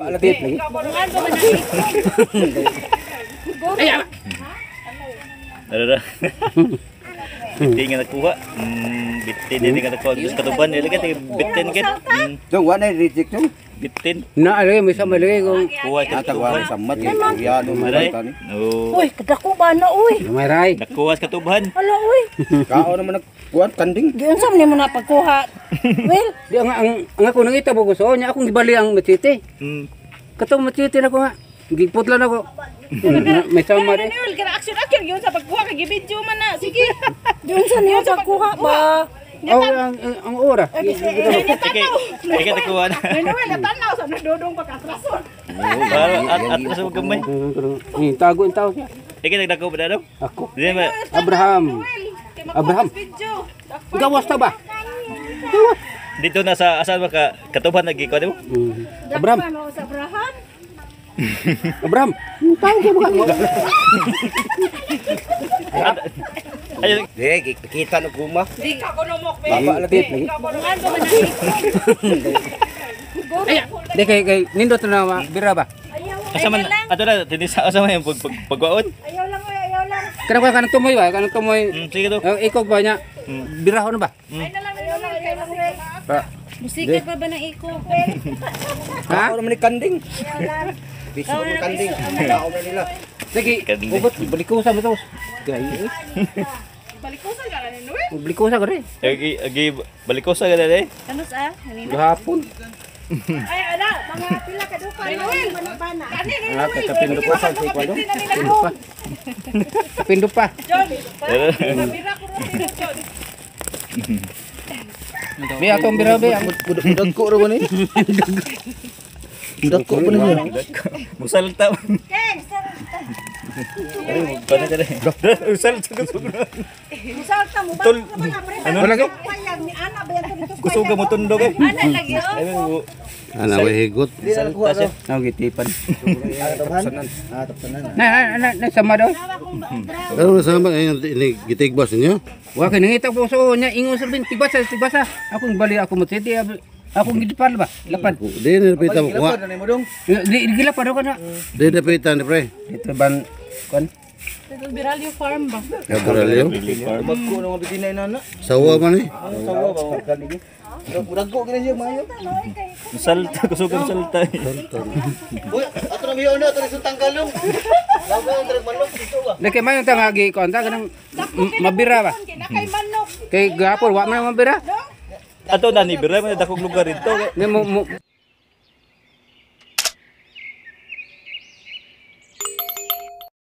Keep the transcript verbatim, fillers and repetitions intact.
Lapit lagi. Ay, Ada. Bitin nga nakuha. Hmm, bitin din nga nakuha. Gusto katuban nila kan bitin kan. Jong wa na reject jong. Bitin. na lagi may sama lagi kung Kuha ka Tatagwa katuban. sa mat ya do Maray. tani. Oh. Uy, kadako ba na uy? may ray. Nakuha ka katuban. Hala uy. Kao naman nagkuan kanding. Giun sa mo na pagkuha. Well, Di ang ang, ang ako nangita po gusto niya akong gibali ang matiti. Hmm. Katong matiti na ko nga. Giputlan ako. Na- may sama rin. Ano yun, action action yun sa pagkuha kay video man na. Sige. giun sa niyo pagkuha ba? Oh, ang, ang, ang ora. Sige, sige nakuha na. Ano yun, natanaw sa nadodong pagkatrason. Para at at sa gamay. Ni tago ang tao siya. Ikaw nagdako ba daw? Ako. Di ba? Abraham. Abraham. Video. Gawas ta ba? Dito na sa asan ba ka katuban lagi ko mo? Hmm. Abraham. Ano sa Abraham? Abraham. Tahu ko ba? Ayun. Di kita na kuma. Di ka kuno mo. Baba lagi. lagi. Kabungan ko man na. Ay, di kay kay nindot na ma- bira ba? Asa man ato na tinisa asa man yung pag pag- pagwaon. Ayaw lang uy, ayaw lang. Kana ko kanang tumoy ba? Kanang tumoy. Hmm, sige to. Uh, ikaw ba niya? Birahon na ba? Ay na lang, ayaw lang, ayaw lang. Uy. Pa. Musikat pa ba ng iko? Ha? Kao naman ni kanding. Biso mo kanding. Kao na nila. Sige, Kanding. ubot balikusa mo tos. Gay. Balikusan ka na Noel. Balikusa ko rin. Agi agi balikosa ka na eh. Ano sa? Kanina. Gahapon. Ay ana, mga pila ka do pa Noel. Kanina Ah, kapindot pa sa si kwado. Kapindot pa. Kapindot pa. John. Pero Bira ko rin John. Be atong bira be. Ang Budak ko ro ni. Budak ko pa niya. musalta. Keng, Paano ka na? Musalta ka sugro. musalta mo ba? Tol. ano lagi? Payag ni ana ba yan dito? Kusuga mo tundog eh. Ana lagi oh. Ayun. Ana way higot. Musalta siya. Nang gitipan. Tapsanan. Ah tapsanan. Na na na na sama daw. Pero sama ayun ini gitigbas niyo. Wa kay nangita po so nya ingon sa bin tibasa tibasa. Akong bali ako matiti. Akong gidipan ba? Lapan. Di na pita mo kuha. Ano mo dong? Di gila pa daw kana. Di na pita ni pre. Dito ban kon. Ito Biralio Farm ba? Kabralyo. Magko na mga bitinay nana. Sawa man eh. Sawa ba kanding. Budak ko gina siya mayo. Musalta kusuga musalta. Uy, ato na biyo na ato ni sutang kalong. Lawa ang drag manok dito ba? Laki mayon tangagi kon ta kanang m- mabira ba? Kinakay manok. Kay gapon wa man mabira. Ato na ni bira man dakong lugar dito. Ni mo mo